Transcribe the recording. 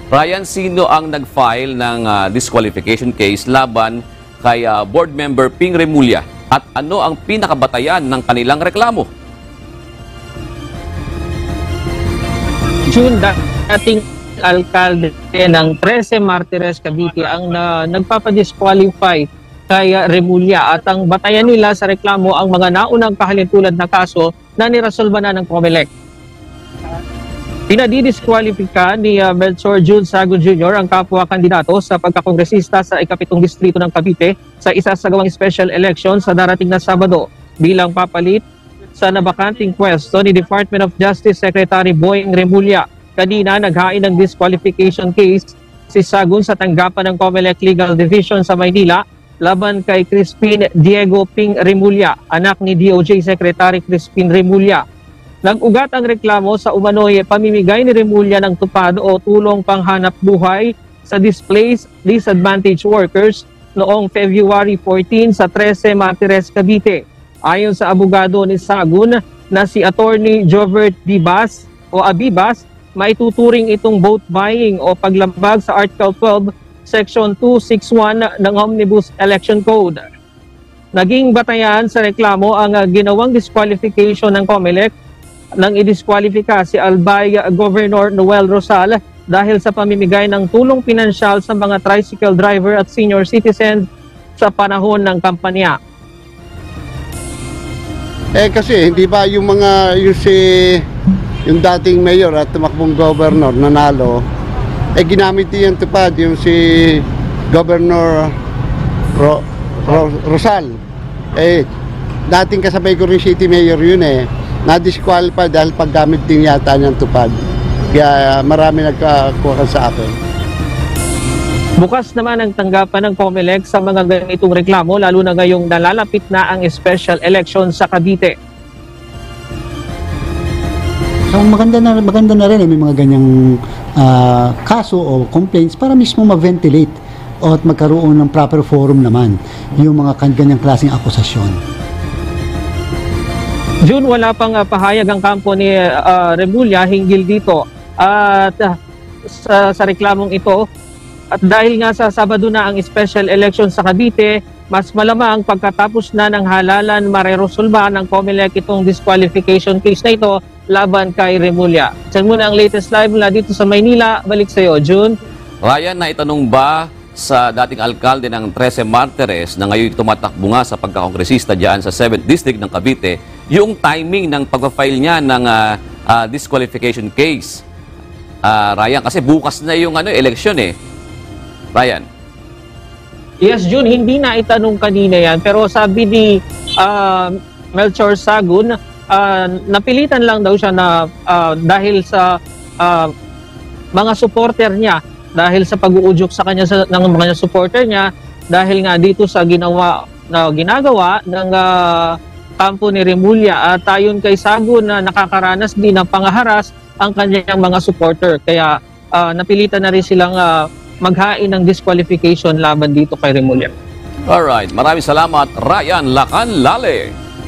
Ryan, sino ang nag-file ng disqualification case laban kay board member Ping Remulla at ano ang pinakabatayan ng kanilang reklamo? June, dating alkalde ng 13 Martires, Cavite ang nagpapadisqualify kay Remulla at ang batayan nila sa reklamo ang mga naunang kahalintulad na kaso na niresolba na ng COMELEC. Pinadidiskwalifika ni Melchor June Sagun Jr. ang kapwa kandidato sa pagkakongresista sa ikapitong distrito ng Cavite sa isasagawang special election sa darating na Sabado bilang papalit sa nabakanting pwesto ni Department of Justice Secretary Boying Remulla. Kanina naghain ng disqualification case si Sagun sa tanggapan ng COMELEC Legal Division sa Maynila laban kay Crispin Diego Ping Remulla, anak ni DOJ Secretary Crispin Remulla. Nag-ugat ang reklamo sa umano'y pamimigay ni Remulla ng tupad o tulong panghanap buhay sa displaced disadvantaged workers noong February 14 sa 13 Martires, Cavite. Ayon sa abogado ni Sagun na si Attorney Jovert Dibas o Abibas, maituturing itong vote buying o paglambag sa Article 12, Section 261 ng Omnibus Election Code. Naging batayan sa reklamo ang ginawang disqualification ng COMELEC nang idiskwalifika si Albay Governor Noel Rosal dahil sa pamimigay ng tulong pinansyal sa mga tricycle driver at senior citizen sa panahon ng kampanya. Kasi hindi ba yung yung dating mayor at tumakbong governor nanalo, ginamit yung tupad yung si Governor Rosal. Dating kasabay ko rin city mayor yun na-disqualify dahil paggamit din yata niyang tupad. Kaya marami nagkakuha sa akin. Bukas naman ang tanggapan ng COMELEC sa mga ganitong reklamo lalo na ngayong nalalapit na ang special election sa Cavite. So maganda na rin may mga ganyang kaso o complaints para mismo ma-ventilate o at magkaroon ng proper forum naman yung mga ganyang klaseng akusasyon. June, wala pang pahayag ang kampo ni Remulla hinggil dito at sa reklamong ito. At dahil nga sa Sabado na ang special election sa Cavite, mas malamang pagkatapos na ng halalan mareresolba ng COMELEC itong disqualification case na ito laban kay Remulla. Diyan muna ang latest live mula dito sa Maynila. Balik sa iyo, June. Ryan, naitanong ba sa dating alkalde ng 13 Martires na ngayon tumatakbo nga sa pagkakongresista diyan sa 7th District ng Cavite, yung timing ng pag-file niya ng disqualification case? Ryan, kasi bukas na yung election Ryan. Yes, June, hindi na itanong kanina yan. Pero sabi ni Melchor Sagun, napilitan lang daw siya na dahil sa mga supporter niya, dahil sa pag-uudyok sa kanya ng mga supporter niya, dahil nga dito sa ginagawa ng kampo ni Remulla at ayon kay Sagun na nakakaranas din ng pangaharas ang kanyang mga supporter. Kaya napilitan na rin silang maghain ng disqualification laban dito kay Remulla. Alright, maraming salamat Ryan Lacanlale.